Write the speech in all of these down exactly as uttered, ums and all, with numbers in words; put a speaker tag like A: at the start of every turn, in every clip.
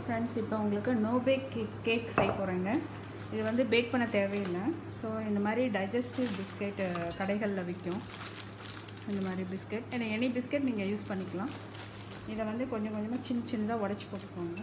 A: Friends, இப்போ உங்களுக்கு no back cake cake செய்ய போகிறேங்க. இது வந்து பேக் பண்ண தேவையில்லை. ஸோ இந்த மாதிரி டைஜஸ்டிவ் பிஸ்கெட் கடைகளில் விற்கும். இந்த மாதிரி பிஸ்கெட் ஏன்னா எனி பிஸ்கெட் நீங்கள் யூஸ் பண்ணிக்கலாம். இதை வந்து கொஞ்சம் கொஞ்சமாக சின்ன சின்னதாக உடச்சி போட்டுக்கோங்க.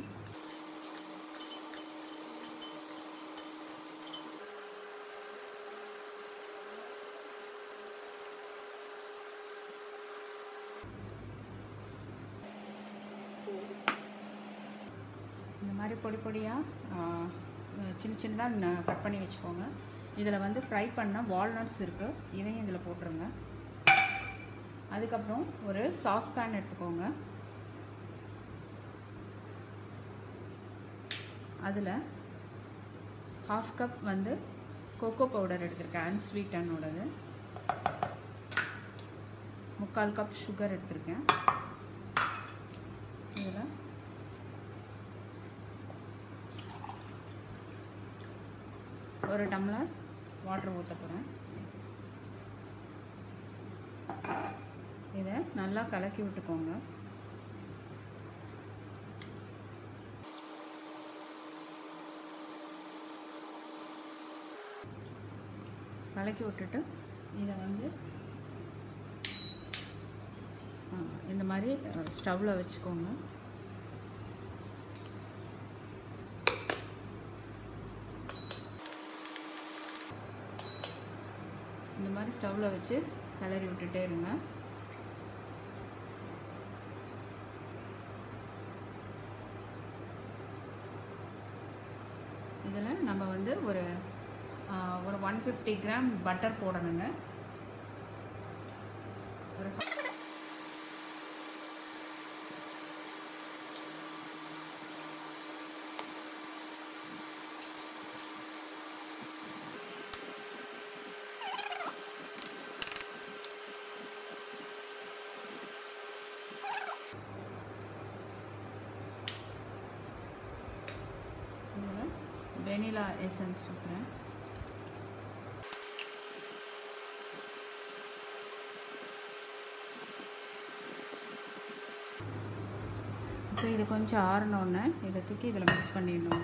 A: இந்த மாதிரி பொடி பொடியாக சின்ன சின்னதாக கட் பண்ணி வச்சுக்கோங்க. இதில் வந்து ஃப்ரை பண்ண வால்நட்ஸ் இருக்குது, இதையும் இதில் போட்டுருங்க. அதுக்கப்புறம் ஒரு சாஸ் பேன் எடுத்துக்கோங்க. அதில் ஹாஃப் கப் வந்து கோகோ பவுடர் எடுத்திருக்கேன், அன்ஸ்வீட்டனோடது. முக்கால் கப் சுகர் எடுத்திருக்கேன். இதில் ஒரு டம்ளர் வாட்டர் ஊற்ற போகிறேன். இதை நல்லா கலக்கி விட்டுக்கோங்க. கலக்கி விட்டுட்டு இதை வந்து இந்த மாதிரி ஸ்டவ்வில் வச்சுக்கோங்க. இந்த மாதிரி ஸ்டவ்வில் வச்சு கிளறி விட்டுட்டே இருங்க. இதில் நம்ம வந்து ஒரு ஒரு ஒன் ஃபிஃப்டி கிராம் பட்டர் போடணுங்க. ஒரு வெனிலா எசன்ஸ் ஊற்றுறேன். இப்போ இது கொஞ்சம் ஆறினோடனே இதை தூக்கி இதில் மிக்ஸ் பண்ணிடணுங்க.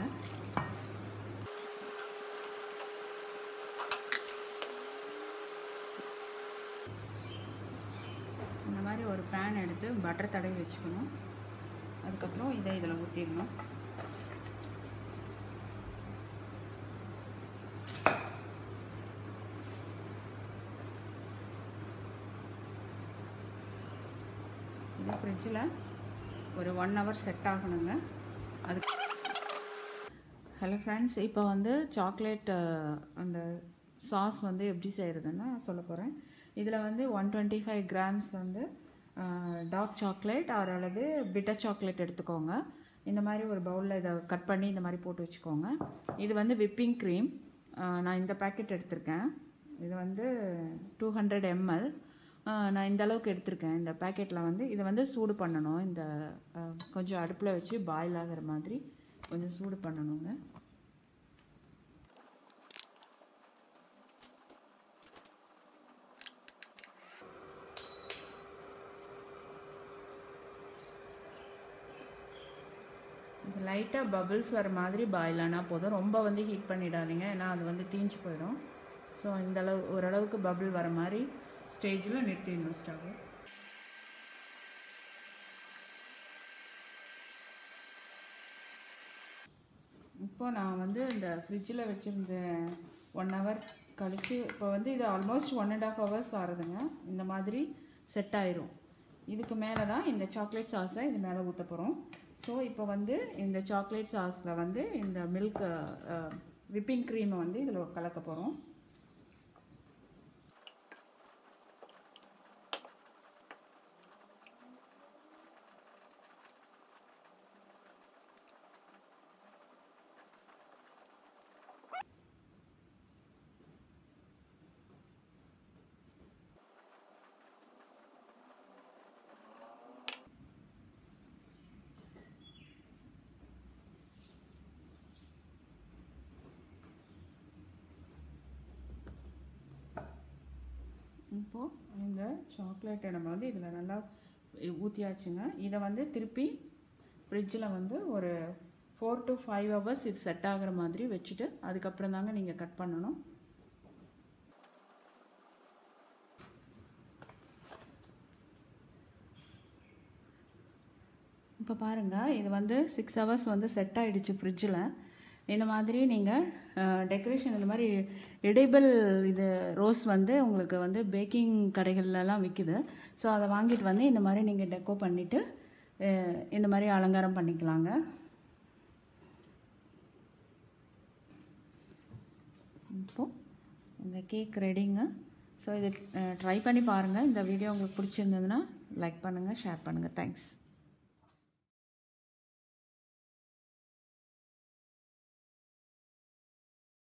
A: இந்த மாதிரி ஒரு பேன் எடுத்து பட்டர் தடவி வச்சுக்கணும். அதுக்கப்புறம் இதை இதில் ஊற்றிடணும். இது ஃப்ரிட்ஜில் ஒரு ஒன் ஹவர் செட் ஆகணுங்க. அதுக்கு ஹலோ ஃப்ரெண்ட்ஸ், இப்போ வந்து சாக்லேட் அந்த சாஸ் வந்து எப்படி செய்கிறதுன்னு சொல்ல போகிறேன். இதில் வந்து ஒன் டுவெண்ட்டி ஃபைவ் கிராம்ஸ் வந்து டார்க் சாக்லேட் ஆர் அல்லது பிட்டர் சாக்லேட் எடுத்துக்கோங்க. இந்த மாதிரி ஒரு பவுலில் இதை கட் பண்ணி இந்த மாதிரி போட்டு வச்சுக்கோங்க. இது வந்து விப்பிங் க்ரீம், நான் இந்த பேக்கெட் எடுத்திருக்கேன். இது வந்து டூ ஹண்ட்ரட் எம்எல் நான் இந்த அளவுக்கு எடுத்திருக்கேன். இந்த பேக்கெட்டில் வந்து இதை வந்து சூடு பண்ணணும். இந்த கொஞ்சம் அடுப்பில் வச்சு பாயில் ஆகிற மாதிரி கொஞ்சம் சூடு பண்ணணுங்க. இது லைட்டாக பபிள்ஸ் வர மாதிரி பாயில் ஆனால் போதும். ரொம்ப வந்து ஹீட் பண்ணிடாதீங்க, ஏன்னா அது வந்து தீஞ்சு போயிடும். ஸோ இந்த அளவு ஓரளவுக்கு பபிள் வர மாதிரி ஸ்டேஜில் நிறுத்திடணும் ஸ்டவ். இப்போ நான் வந்து இந்த ஃப்ரிட்ஜில் வச்சுருந்த ஒன் ஹவர் கழித்து இப்போ வந்து இது almost one and half hours ஆகுதுங்க. இந்த மாதிரி செட் ஆயிரும். இதுக்கு மேலே தான் இந்த சாக்லேட் சாஸை இது மேலே ஊற்ற போகிறோம். ஸோ இப்போ வந்து இந்த சாக்லேட் சாஸில் வந்து இந்த மில்க் விப்பிங் க்ரீமை வந்து இதில் கலக்க போகிறோம். இப்போது இந்த சாக்லேட்டை நம்ம வந்து இதில் நல்லா ஊற்றியாச்சுங்க. இதை வந்து திருப்பி ஃப்ரிட்ஜில் வந்து ஒரு ஃபோர் டு ஃபைவ் ஹவர்ஸ் இது செட் ஆகிற மாதிரி வச்சுட்டு அதுக்கப்புறம் தாங்க நீங்கள் கட் பண்ணணும். இப்போ பாருங்கள், இது வந்து சிக்ஸ் ஹவர்ஸ் வந்து செட் ஆகிடுச்சு ஃப்ரிட்ஜில். இந்த மாதிரி நீங்கள் டெக்கரேஷன் இந்த மாதிரி எடிபிள் இது ரோஸ் வந்து உங்களுக்கு வந்து பேக்கிங் கடைகள்லாம் விற்கிது. ஸோ அதை வாங்கிட்டு வந்து இந்த மாதிரி நீங்கள் டெக்கோ பண்ணிவிட்டு இந்த மாதிரி அலங்காரம் பண்ணிக்கலாங்க. இப்போது இந்த கேக் ரெடிங்க. ஸோ இது ட்ரை பண்ணி பாருங்கள். இந்த வீடியோ உங்களுக்கு பிடிச்சிருந்ததுன்னா லைக் பண்ணுங்கள், ஷேர் பண்ணுங்கள். தேங்க்ஸ்.